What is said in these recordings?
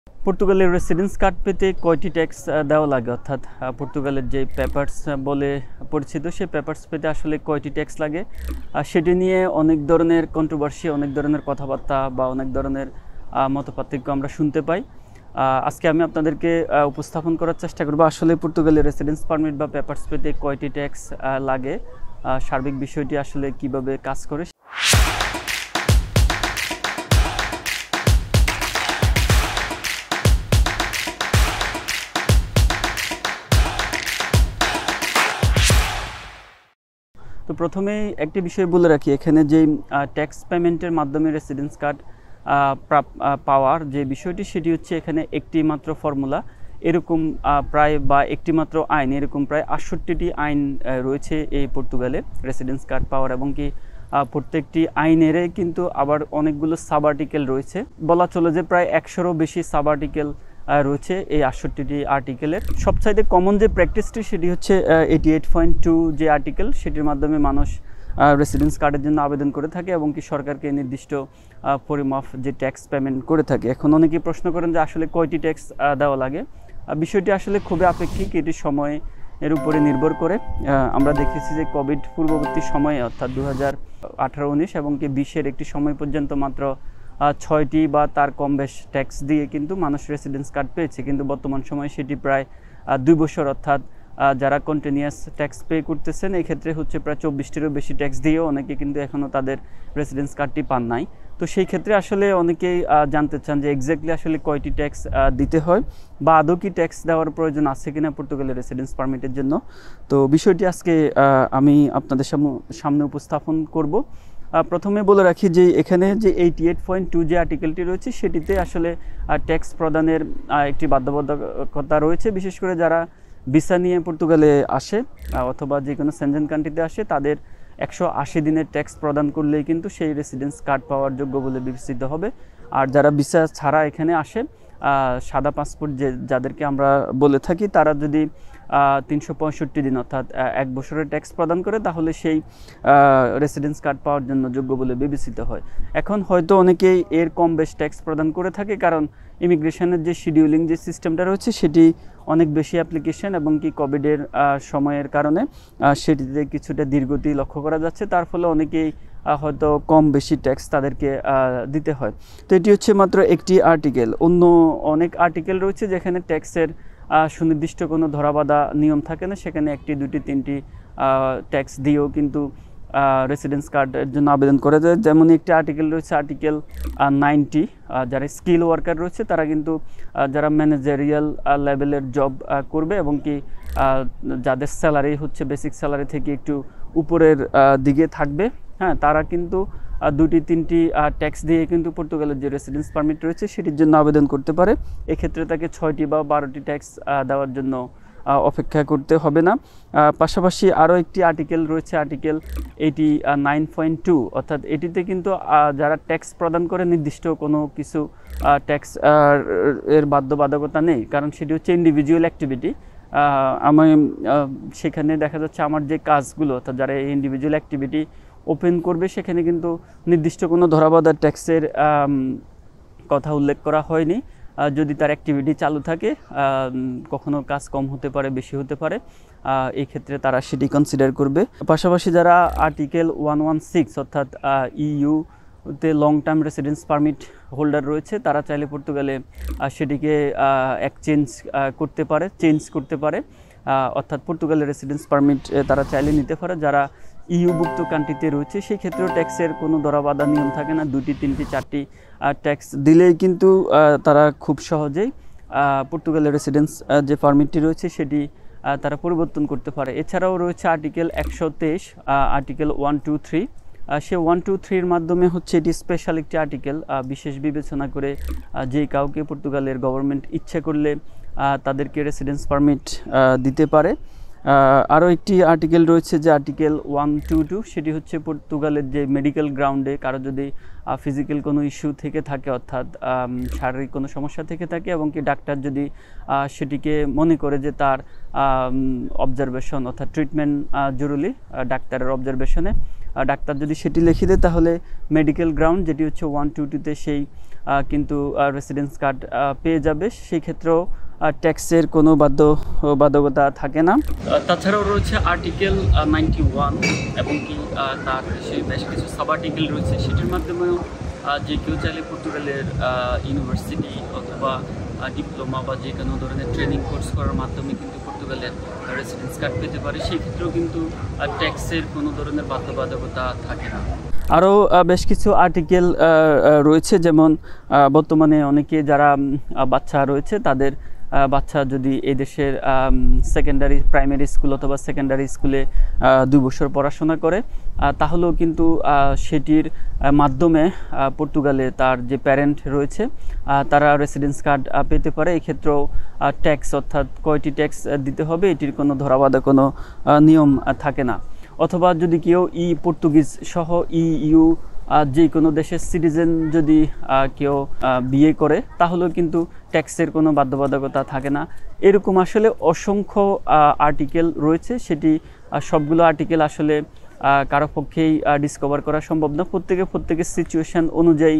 পর্তুগালের residence card পেতে কয়টি ট্যাক্স দেওয়া লাগে, অর্থাৎ পর্তুগালের যে পেপারস বলে পরিচিত সেই পেপারস পেতে আসলে কয়টি ট্যাক্স লাগে, সেটি নিয়ে অনেক ধরনের কন্ট্রোভার্সি, অনেক ধরনের কথাবার্তা বা অনেক ধরনের মতপার্থক্য আমরা শুনতে পাই। আজকে আমি আপনাদেরকে উপস্থাপন করার চেষ্টা করব আসলে পর্তুগালের রেসিডেন্স পারমিট বা পেপারস পেতে কয়টি ট্যাক্স লাগে, সার্বিক বিষয়টি আসলে কিভাবে কাজ করে। তো প্রথমেই একটি বিষয় বলে রাখি, এখানে যে ট্যাক্স পেমেন্টের মাধ্যমে রেসিডেন্স কার্ড পাওয়ার যে বিষয়টি, সেটি হচ্ছে এখানে একটি মাত্র ফর্মুলা এরকম প্রায় বা একটি মাত্র আইন এরকম প্রায় ৬৮টি আইন রয়েছে এই পর্তুগালে রেসিডেন্স কার্ড পাওয়ার, এবং কি প্রত্যেকটি আইনেরই কিন্তু আবার অনেকগুলো সাব আর্টিকেল রয়েছে। বলা চলে যে প্রায় ১০০রও বেশি সাব আর্টিকেল রয়েছে এই ৬৮টি আর্টিকেলের। সবচাইতে কমন যে প্র্যাকটিসটি সেটি হচ্ছে 88.2 যে আর্টিকেল, সেটির মাধ্যমে মানুষ রেসিডেন্স কার্ডের জন্য আবেদন করে থাকে এবং কি সরকারকে নির্দিষ্ট পরিমাপ যে ট্যাক্স পেমেন্ট করে থাকে। এখন অনেকেই প্রশ্ন করেন যে আসলে কয়টি ট্যাক্স দেওয়া লাগে। বিষয়টি আসলে খুবই আপেক্ষিক, এটি সময় এর উপরে নির্ভর করে। আমরা দেখেছি যে কোভিড পূর্ববর্তী সময়ে অর্থাৎ 2018-19 এবং কি 20-এর একটি সময় পর্যন্ত মাত্র ৬টি বা তার কম বেশ ট্যাক্স দিয়ে কিন্তু মানুষ রেসিডেন্স কার্ড পেয়েছে, কিন্তু বর্তমান সময়ে সেটি প্রায় ২ বছর, অর্থাৎ যারা কন্টিনিউয়াস ট্যাক্স পে করতেছেন এই ক্ষেত্রে হচ্ছে প্রায় ২৪টিরও বেশি ট্যাক্স দিয়েও অনেকে কিন্তু এখনও তাদের রেসিডেন্স কার্ডটি পান নাই। তো সেই ক্ষেত্রে আসলে অনেকেই জানতে চান যে এক্স্যাক্টলি আসলে কয়টি ট্যাক্স দিতে হয় বা আদৌ কি ট্যাক্স দেওয়ার প্রয়োজন আছে কিনা পর্তুগালের রেসিডেন্স পারমিটের জন্য। তো বিষয়টি আজকে আমি আপনাদের সামনে উপস্থাপন করব। প্রথমে বলে রাখি যে এখানে যে 88.2 যে আর্টিকেলটি রয়েছে সেটিতে আসলে ট্যাক্স প্রদানের একটি বাধ্যবাধকতা রয়েছে, বিশেষ করে যারা ভিসা নিয়ে পর্তুগালে আসে অথবা যে কোনো সেনজেন কান্ট্রিতে আসে, তাদের ১৮০ দিনের ট্যাক্স প্রদান করলেই কিন্তু সেই রেসিডেন্স কার্ড পাওয়ার যোগ্য বলে বিবেচিত হবে। আর যারা ভিসা ছাড়া এখানে আসে, সাদা পাসপোর্ট যাদেরকে আমরা বলে থাকি, তারা যদি ৩৬৫ দিন অর্থাৎ ১ বছরের ট্যাক্স প্রদান করে, তাহলে সেই রেসিডেন্স কার্ড পাওয়ার জন্য যোগ্য বলে বিবেচিত হয়। এখন হয়তো অনেকেই এর কম বেশ ট্যাক্স প্রদান করে থাকে, কারণ ইমিগ্রেশনের যে শিডিউলিং যে সিস্টেমটা রয়েছে সেটি অনেক বেশি অ্যাপ্লিকেশন এবং কি কোভিডের সময়ের কারণে সেটিতে কিছুটা ধীরগতি লক্ষ্য করা যাচ্ছে, তার ফলে অনেকেই হয়তো কম বেশি ট্যাক্স তাদেরকে দিতে হয়। তো এটি হচ্ছে মাত্র একটি আর্টিকেল, অন্য অনেক আর্টিকেল রয়েছে যেখানে ট্যাক্সের সুনির্দিষ্ট কোনো ধরাবাঁধা নিয়ম থাকে না, সেখানে ১টি ২টি ৩টি ট্যাক্স দিয়েও কিন্তু রেসিডেন্স কার্ডের জন্য আবেদন করা যায়। যেমন একটি আর্টিকেল রয়েছে আর্টিকেল 90, যারা স্কিল ওয়ার্কার রয়েছে তারা কিন্তু যারা ম্যানেজারিয়াল লেভেলের জব করবে এবং কি যাদের স্যালারি হচ্ছে বেসিক স্যালারি থেকে একটু উপরের দিকে থাকবে, হ্যাঁ, তারা কিন্তু ২টি ৩টি ট্যাক্স দিয়ে কিন্তু পর্তুগালের যে রেসিডেন্স পারমিট রয়েছে সেটির জন্য আবেদন করতে পারে। এক্ষেত্রে তাকে ৬টি বা ১২টি ট্যাক্স দেওয়ার জন্য অপেক্ষা করতে হবে না। পাশাপাশি আরও একটি আর্টিকেল রয়েছে আর্টিকেল 89.2, অর্থাৎ এটিতে কিন্তু যারা ট্যাক্স প্রদান করে নির্দিষ্ট কোনো কিছু ট্যাক্স এর বাধ্যবাধকতা নেই, কারণ সেটি হচ্ছে ইন্ডিভিজুয়াল অ্যাক্টিভিটি। আমি সেখানে দেখা যাচ্ছে আমার যে কাজগুলো, অর্থাৎ যারা এই ইন্ডিভিজুয়াল অ্যাক্টিভিটি ওপেন করবে সেখানে কিন্তু নির্দিষ্ট কোনো ধরাবাঁধা ট্যাক্সের কথা উল্লেখ করা হয়নি। যদি তার অ্যাক্টিভিটি চালু থাকে, কখনো কাজ কম হতে পারে, বেশি হতে পারে, এই ক্ষেত্রে তারা সেটি কনসিডার করবে। পাশাপাশি যারা আর্টিকেল 116 অর্থাৎ ইউতে long term residence permit holder রয়েছে, তারা চাইলে পর্তুগালে সেটিকে চেঞ্জ করতে পারে, অর্থাৎ পর্তুগালের রেসিডেন্স পারমিট তারা চাইলে নিতে পারে। যারা ইউভুক্ত কান্ট্রিতে রয়েছে সেই ক্ষেত্রেও ট্যাক্সের কোনো ধরাবাঁধা নিয়ম থাকে না, ২টি ৩টি ৪টি ট্যাক্স দিলেই কিন্তু তারা খুব সহজেই পর্তুগালের রেসিডেন্স যে পারমিটটি রয়েছে সেটি তারা পরিবর্তন করতে পারে। এছাড়াও রয়েছে আর্টিকেল ১২৩, আর্টিকেল 123। সে 123-র মাধ্যমে হচ্ছে এটি স্পেশাল একটি আর্টিকেল, বিশেষ বিবেচনা করে যে কাউকে পর্তুগালের গভর্নমেন্ট ইচ্ছে করলে তাদেরকে রেসিডেন্স পারমিট দিতে পারে। আরও একটি আর্টিকেল রয়েছে যে আর্টিকেল 122, সেটি হচ্ছে পর্তুগালের যে মেডিকেল গ্রাউন্ডে কারো যদি ফিজিক্যাল কোনো ইস্যু থেকে থাকে, অর্থাৎ শারীরিক কোনো সমস্যা থেকে থাকে এবং কি ডাক্তার যদি সেটিকে মনে করে যে তার অবজারভেশন অর্থাৎ ট্রিটমেন্ট জরুরি, ডাক্তারের অবজারভেশনে ডাক্তার যদি সেটি লিখে দেয়, তাহলে মেডিকেল গ্রাউন্ড যেটি হচ্ছে 122-তে সেই কিন্তু রেসিডেন্স কার্ড পেয়ে যাবে। সেই ক্ষেত্রেও ট্যাক্সের কোনো বাধ্যকতা থাকে না। তাছাড়াও রয়েছে আর্টিকেল 91 এবং কি তার সেই বেশ কিছু সাব আর্টিকেল রয়েছে, সেটির মাধ্যমেও যে কেউ চাইলে পর্তুগালের ইউনিভার্সিটি অথবা ডিপ্লোমা বা যে কোনো ধরনের ট্রেনিং কোর্স করার মাধ্যমে কিন্তু পর্তুগালের রেসিডেন্স কার্ড পেতে পারে। সেই ক্ষেত্রেও কিন্তু ট্যাক্সের কোনো ধরনের বাধ্যবাধকতা থাকে না। আরও বেশ কিছু আর্টিকেল রয়েছে, যেমন বর্তমানে অনেকে যারা বাচ্চা রয়েছে তাদের বাচ্চা যদি এই দেশের প্রাইমারি স্কুল অথবা সেকেন্ডারি স্কুলে 2 বছর পড়াশোনা করে, তাহলেও কিন্তু সেটির মাধ্যমে পর্তুগালে তার যে প্যারেন্ট রয়েছে তারা রেসিডেন্স কার্ড পেতে পারে। এক্ষেত্রেও ট্যাক্স অর্থাৎ কয়টি ট্যাক্স দিতে হবে এটির কোনো ধরাবাঁধা কোনো নিয়ম থাকে না। অথবা যদি কেউ পর্তুগিজ সহ ইউ যে কোনো দেশের সিটিজেন যদি কেউ বিয়ে করে, তাহলেও কিন্তু ট্যাক্সের কোনো বাধ্যবাধকতা থাকে না। এরকম আসলে অসংখ্য আর্টিকেল রয়েছে, সেটি সবগুলো আর্টিকেল আসলে কারো পক্ষেই ডিসকভার করা সম্ভব না। প্রত্যেকের সিচুয়েশান অনুযায়ী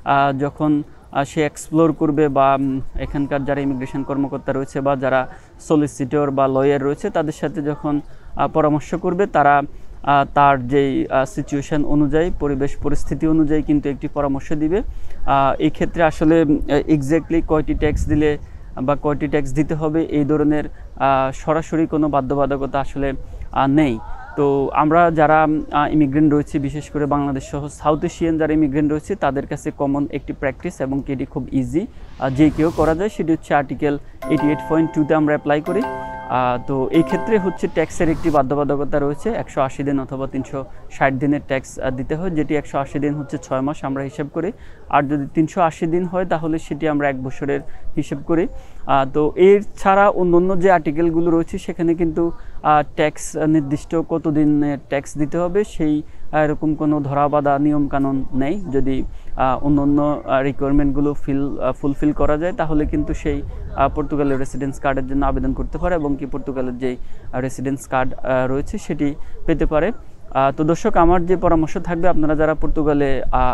যখন সে এক্সপ্লোর করবে বা এখানকার যারা ইমিগ্রেশন কর্মকর্তা রয়েছে বা যারা সলিসিটর বা লয়ার রয়েছে তাদের সাথে যখন পরামর্শ করবে, তারা তার যেই সিচুয়েশান অনুযায়ী পরিবেশ পরিস্থিতি অনুযায়ী কিন্তু একটি পরামর্শ দিবে। এই ক্ষেত্রে আসলে এক্স্যাক্টলি কয়টি ট্যাক্স দিলে বা কয়টি ট্যাক্স দিতে হবে এই ধরনের সরাসরি কোনো বাধ্যবাধকতা আসলে নেই। তো আমরা যারা ইমিগ্রেন্ট রয়েছে, বিশেষ করে বাংলাদেশ সহ সাউথ এশিয়ান যারা ইমিগ্রেন্ট রয়েছে, তাদের কাছে কমন একটি প্র্যাকটিস এবং এটি খুব ইজি যে কেউ করা যায়, সেটি হচ্ছে আর্টিকেল 88.2-তে আমরা অ্যাপ্লাই করি। তো এই ক্ষেত্রে হচ্ছে ট্যাক্সের একটি বাধ্যবাধকতা রয়েছে, 180 দিন অথবা 360 দিনের ট্যাক্স দিতে হয়, যেটি 180 দিন হচ্ছে 6 মাস আমরা হিসাব করি, আর যদি 380 দিন হয় তাহলে সেটি আমরা 1 বছরের হিসাব করি। তো এর ছাড়া অন্য যে আর্টিকেলগুলো রয়েছে সেখানে কিন্তু ট্যাক্স নির্দিষ্ট কতদিনের ট্যাক্স দিতে হবে সেই এরকম কোনো ধরাবাঁধা নিয়মকানুন নেই। যদি অন্য রিকোয়ারমেন্টগুলো ফুলফিল করা যায় তাহলে কিন্তু সেই পর্তুগালের রেসিডেন্স কার্ডের জন্য আবেদন করতে পারে এবং কি পর্তুগালের যেই রেসিডেন্স কার্ড রয়েছে সেটি পেতে পারে। তো দর্শক, আমার যে পরামর্শ থাকবে, আপনারা যারা পর্তুগালে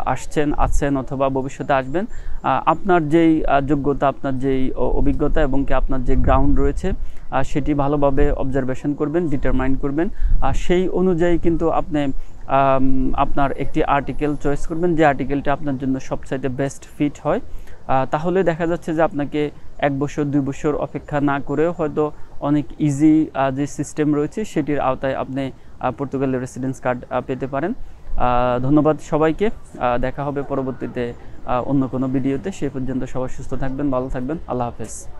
আছেন অথবা ভবিষ্যতে আসবেন, আপনার যেই যোগ্যতা, আপনার যেই অভিজ্ঞতা এবং কি আপনার যে গ্রাউন্ড রয়েছে সেটি ভালোভাবে অবজারভেশন করবেন, ডিটারমাইন করবেন। সেই অনুযায়ী কিন্তু আপনি আপনার একটি আর্টিকেল চয়েস করবেন যে আর্টিকেলটা আপনার জন্য সবচাইতে বেস্ট ফিট হয়। তাহলে দেখা যাচ্ছে যে আপনাকে 1 বছর 2 বছর অপেক্ষা না করেও হয়তো অনেক ইজি যে সিস্টেম রয়েছে সেটির আওতায় আপনি পর্তুগালের রেসিডেন্স কার্ড পেতে পারেন। ধন্যবাদ সবাইকে। দেখা হবে পরবর্তীতে অন্য কোনো ভিডিওতে। সে পর্যন্ত সবাই সুস্থ থাকবেন, ভালো থাকবেন। আল্লাহ হাফেজ।